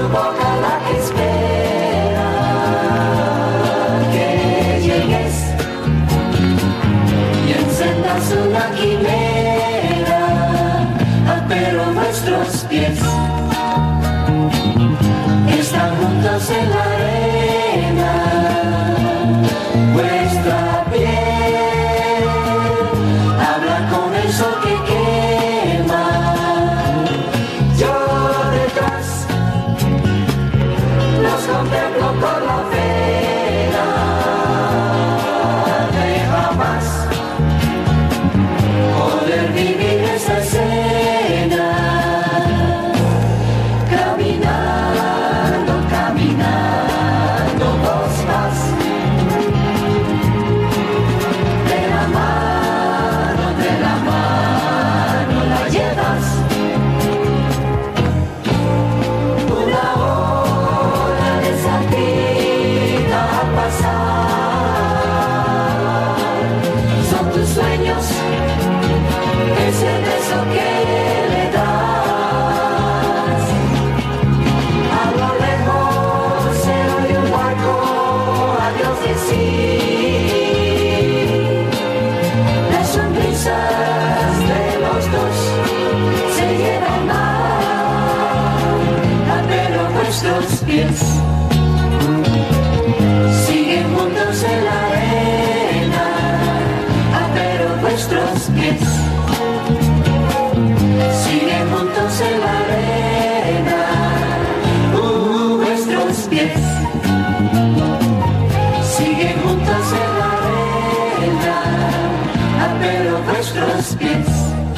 boca la que espera que llegues y encendas una quimera, pero nuestros pies están juntos en la arena. Vuestra piel habla con el sol que quema. Yo detrás los contemplo por la pena de jamás poder vivir esa escena. Caminando, caminando vos vas de la mano la llevas. Una hora de salida a pasar, son tus sueños, ese beso que le das. A lo lejos se oye un barco, adiós decir. Las sonrisas de los dos se llevan mal, pero vuestros pies siguen juntos en la arena, pero vuestros pies siguen juntos en la arena. Vuestros pies siguen juntos en la arena, pero vuestros pies